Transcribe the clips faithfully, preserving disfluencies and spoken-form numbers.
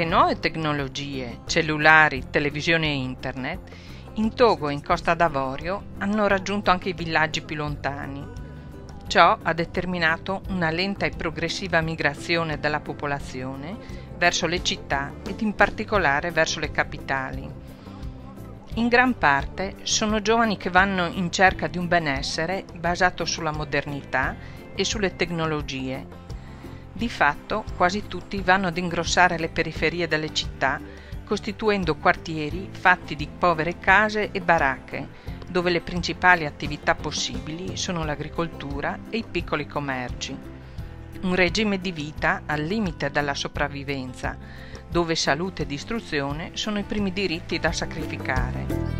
le nuove tecnologie, cellulari, televisione e internet, in Togo e in Costa d'Avorio hanno raggiunto anche i villaggi più lontani. Ciò ha determinato una lenta e progressiva migrazione della popolazione verso le città ed in particolare verso le capitali. In gran parte sono giovani che vanno in cerca di un benessere basato sulla modernità e sulle tecnologie. Di fatto, quasi tutti vanno ad ingrossare le periferie delle città, costituendo quartieri fatti di povere case e baracche, dove le principali attività possibili sono l'agricoltura e i piccoli commerci. Un regime di vita al limite della sopravvivenza, dove salute ed istruzione sono i primi diritti da sacrificare.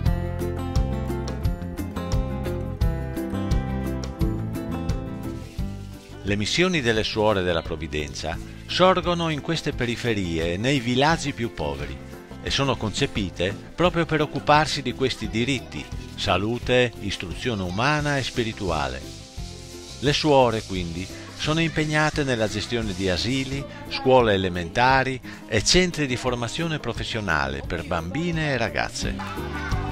Le missioni delle suore della provvidenza sorgono in queste periferie, nei villaggi più poveri, e sono concepite proprio per occuparsi di questi diritti: salute, istruzione umana e spirituale. Le suore, quindi, sono impegnate nella gestione di asili, scuole elementari e centri di formazione professionale per bambine e ragazze.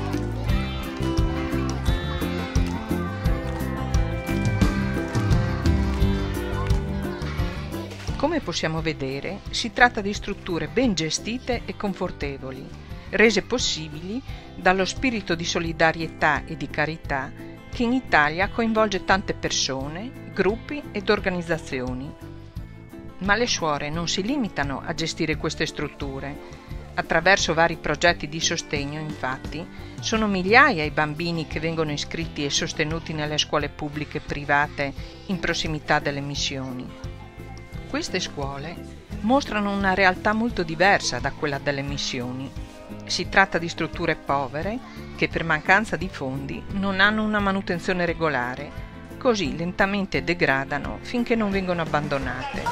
Come possiamo vedere, si tratta di strutture ben gestite e confortevoli, rese possibili dallo spirito di solidarietà e di carità che in Italia coinvolge tante persone, gruppi ed organizzazioni. Ma le suore non si limitano a gestire queste strutture. Attraverso vari progetti di sostegno, infatti, sono migliaia i bambini che vengono iscritti e sostenuti nelle scuole pubbliche e private in prossimità delle missioni. Queste scuole mostrano una realtà molto diversa da quella delle missioni. Si tratta di strutture povere che per mancanza di fondi non hanno una manutenzione regolare, così lentamente degradano finché non vengono abbandonate.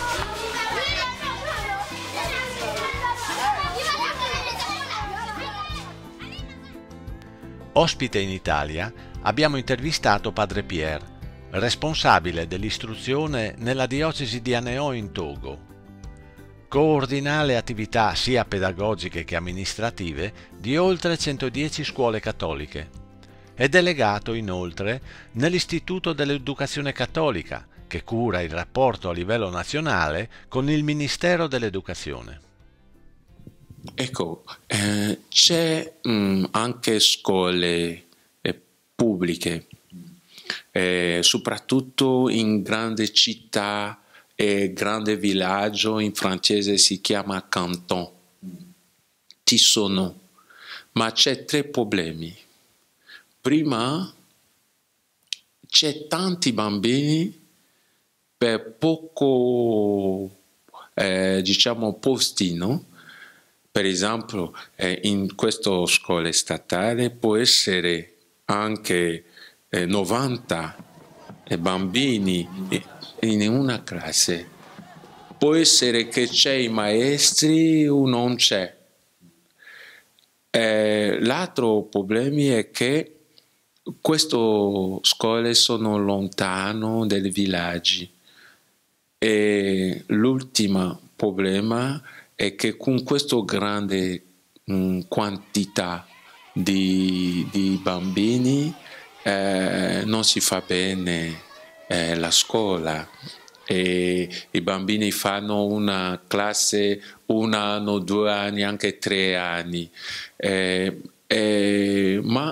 Ospite in Italia abbiamo intervistato Padre Pierre, responsabile dell'istruzione nella diocesi di Aneò in Togo. Coordina le attività sia pedagogiche che amministrative di oltre centodieci scuole cattoliche. È delegato inoltre nell'Istituto dell'Educazione Cattolica, che cura il rapporto a livello nazionale con il Ministero dell'Educazione. Ecco, eh, c'è mh, anche scuole eh, pubbliche, Eh, soprattutto in grandi città e grande villaggio, in francese si chiama canton. Ci sono, ma c'è tre problemi. Prima, c'è tanti bambini per poco, eh, diciamo, posti, no? Per esempio, eh, in questa scuola statale può essere anche Eh, novanta bambini in una classe. Può essere che c'è i maestri o non c'è. Eh, l'altro problema è che queste scuole sono lontano dai villaggi. E l'ultimo problema è che con questa grande mh, quantità di, di bambini Eh, non si fa bene eh, la scuola e i bambini fanno una classe un anno, due anni, anche tre anni, eh, eh, ma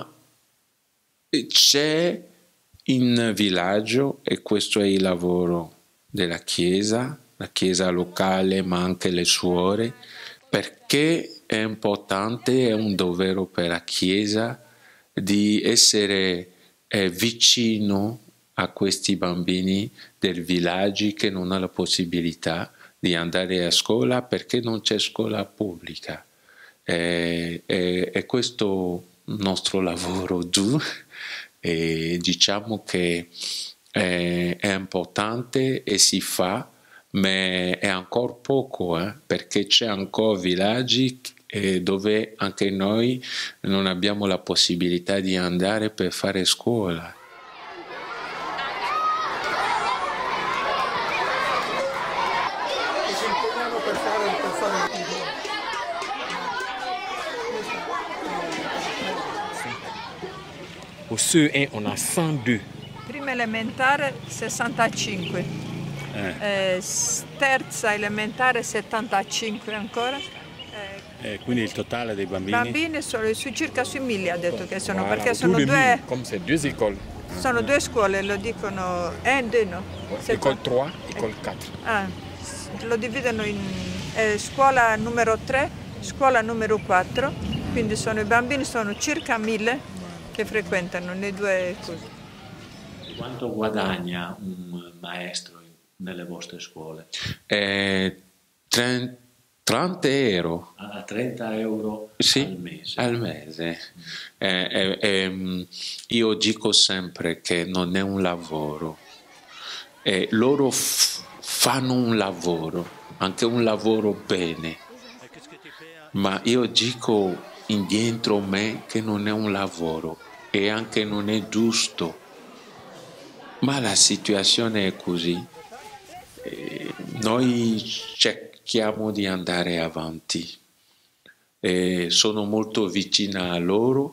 c'è in villaggio, e questo è il lavoro della Chiesa, la Chiesa locale ma anche le suore, perché è importante, è un dovere per la Chiesa di essere è vicino a questi bambini del villaggio che non hanno la possibilità di andare a scuola perché non c'è scuola pubblica. E, e, e questo nostro lavoro duro, e diciamo che è, è importante e si fa, ma è ancora poco, eh, perché c'è ancora villaggi e dove anche noi non abbiamo la possibilità di andare per fare scuola. Au C E un, on a cent deux. Prima elementare sessantacinque, Eh. eh, terza elementare settantacinque ancora. Eh, Eh, quindi il totale dei bambini? bambini sono su, circa sui mille, ha detto che sono, Voilà, perché autour sono de due, mille, comme c'est deux écoles. sono due scuole, lo dicono, eh, due no. C'est École quoi? trois, école quatre. Ah, lo dividono in eh, scuola numero tre, scuola numero quattro, quindi sono, i bambini sono circa mille che frequentano le due cose. Quanto guadagna un maestro nelle vostre scuole? Eh, trenta euro. A trenta euro Sì, al mese. al mese. Eh, eh, eh, io dico sempre che non è un lavoro. Eh, loro f- fanno un lavoro, anche un lavoro bene. Ma io dico indietro me che non è un lavoro e anche non è giusto. Ma la situazione è così. Eh, noi cerchiamo di andare avanti. Eh, sono molto vicina a loro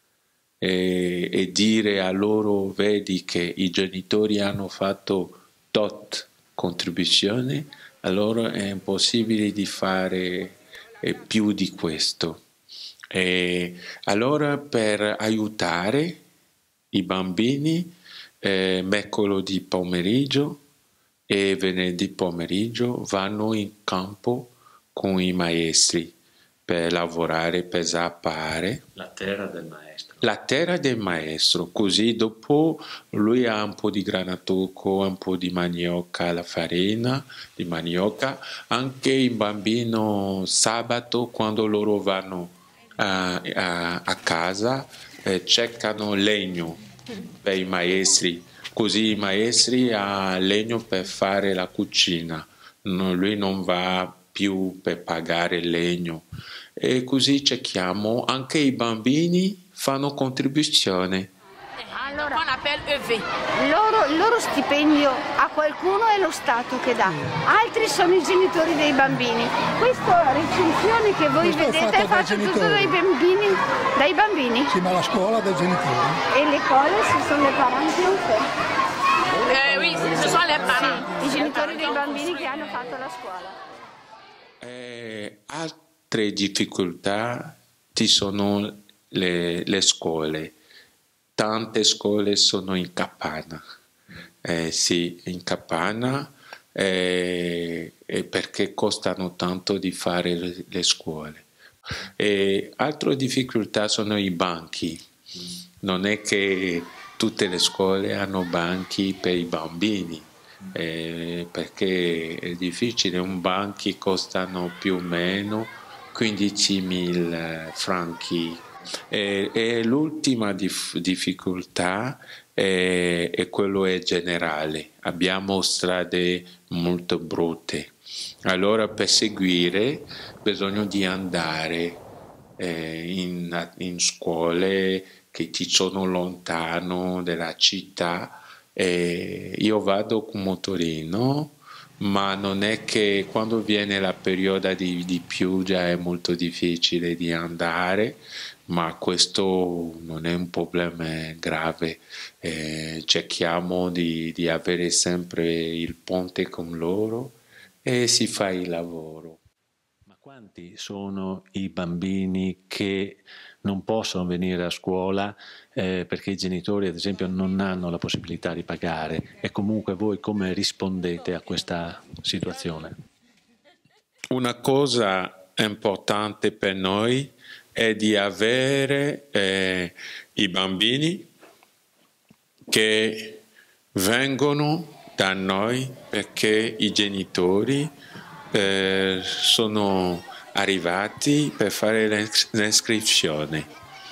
eh, e dire a loro: vedi che i genitori hanno fatto tot contribuzione, allora è impossibile di fare eh, più di questo. E allora per aiutare i bambini, eh, mercoledì pomeriggio e venerdì pomeriggio vanno in campo con i maestri per lavorare, per zappare La terra del maestro. la terra del maestro, così dopo lui ha un po' di granatucco, un po' di manioca, la farina di manioca. Anche il bambino sabato, quando loro vanno a, a, a casa, eh, cercano legno per i maestri, così i maestri hanno legno per fare la cucina. No, lui non va più per pagare legno. E così cerchiamo, anche i bambini fanno contribuzione. Allora, loro, il loro stipendio a qualcuno è lo Stato che dà, altri sono i genitori dei bambini. Questa recensione che voi Questo è vedete fatto è dai fatta tutto genitori. dai bambini, dai bambini. Sì, ma la scuola dei genitori. E le cose si sono le parenti un po'. Eh, oui, ce sont les parents. Sì, i genitori dei bambini che hanno fatto la scuola. Eh, altre difficoltà ci sono le, le scuole. Tante scuole sono in campagna. Eh, sì, in campagna eh, eh, perché costano tanto di fare le, le scuole. E altre difficoltà sono i banchi. Non è che tutte le scuole hanno banchi per i bambini. Eh, perché è difficile, un banchi costano più o meno quindicimila franchi. E, e l'ultima dif- difficoltà è, è quello è generale. Abbiamo strade molto brutte, allora per seguire bisogna di andare eh, in, in scuole che ci sono lontano dalla città. Eh, io vado con motorino, ma non è che quando viene la periodo di, di pioggia è molto difficile di andare, ma questo non è un problema grave. Eh, cerchiamo di, di avere sempre il ponte con loro e si fa il lavoro. Ma quanti sono i bambini che non possono venire a scuola eh, perché i genitori, ad esempio, non hanno la possibilità di pagare, e comunque voi come rispondete a questa situazione? Una cosa importante per noi è di avere eh, i bambini che vengono da noi perché i genitori eh, sono arrivati per fare l'iscrizione.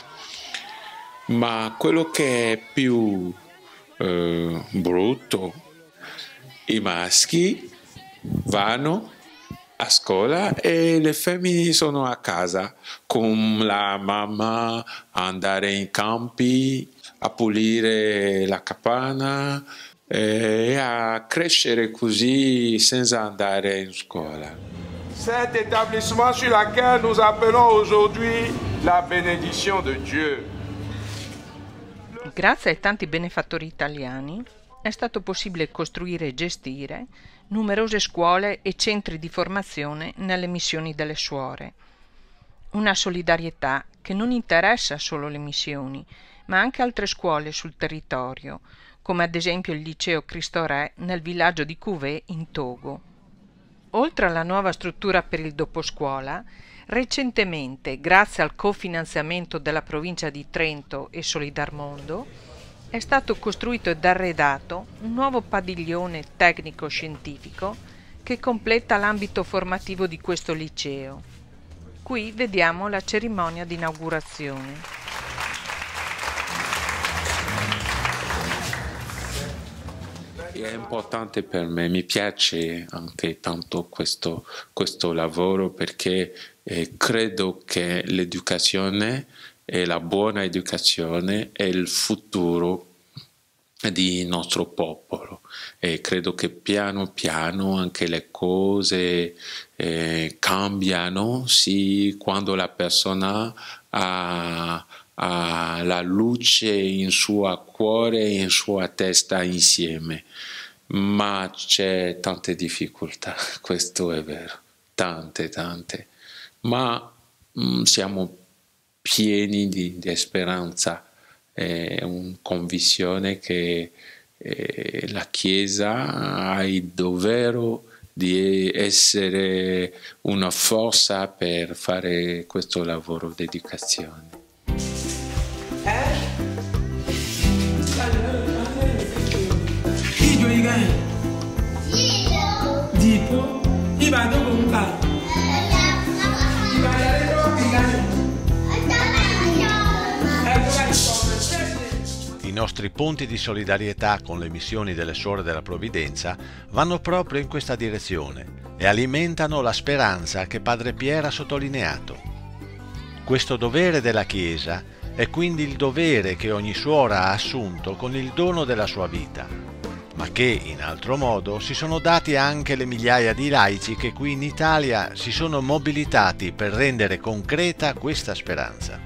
Ma quello che è più eh, brutto, i maschi vanno a scuola e le femmine sono a casa con la mamma a andare in campi, a pulire la capanna e a crescere così senza andare in scuola. Cet établissement sur lequel nous appelons aujourd'hui la bénédiction de Dieu. Il Grazie ai tanti benefattori italiani è stato possibile costruire e gestire numerose scuole e centri di formazione nelle missioni delle suore. Una solidarietà che non interessa solo le missioni, ma anche altre scuole sul territorio, come ad esempio il liceo Cristo Re nel villaggio di Couvé in Togo. Oltre alla nuova struttura per il doposcuola, recentemente, grazie al cofinanziamento della provincia di Trento e Solidarmondo, è stato costruito ed arredato un nuovo padiglione tecnico-scientifico che completa l'ambito formativo di questo liceo. Qui vediamo la cerimonia di inaugurazione. È importante per me, mi piace anche tanto questo, questo lavoro perché eh, credo che l'educazione e la buona educazione è il futuro di nostro popolo e credo che piano piano anche le cose eh, cambiano sì, quando la persona ha, ha la luce in suo cuore e in sua testa insieme, ma c'è tante difficoltà, questo è vero, tante tante, ma mh, siamo pieni di, di speranza e una convinzione che eh, la Chiesa ha il dovere di essere una forza per fare questo lavoro di educazione. I nostri punti di solidarietà con le missioni delle Suore della Provvidenza vanno proprio in questa direzione e alimentano la speranza che Padre Pierre ha sottolineato. Questo dovere della Chiesa è quindi il dovere che ogni suora ha assunto con il dono della sua vita, ma che in altro modo si sono dati anche le migliaia di laici che qui in Italia si sono mobilitati per rendere concreta questa speranza.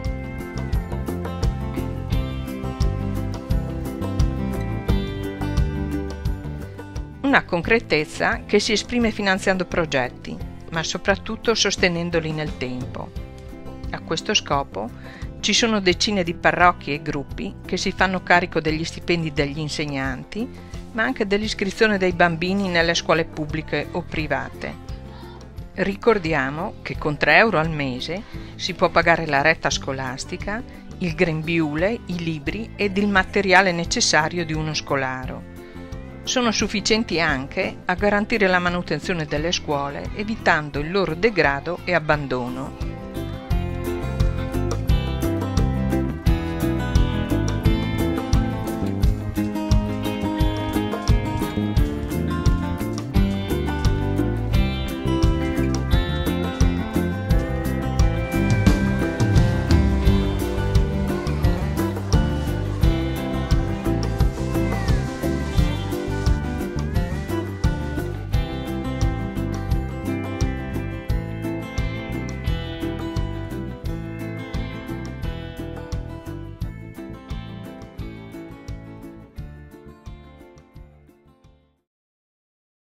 Una concretezza che si esprime finanziando progetti, ma soprattutto sostenendoli nel tempo. A questo scopo ci sono decine di parrocchie e gruppi che si fanno carico degli stipendi degli insegnanti, ma anche dell'iscrizione dei bambini nelle scuole pubbliche o private. Ricordiamo che con tre euro al mese si può pagare la retta scolastica, il grembiule, i libri ed il materiale necessario di uno scolaro. Sono sufficienti anche a garantire la manutenzione delle scuole, evitando il loro degrado e abbandono.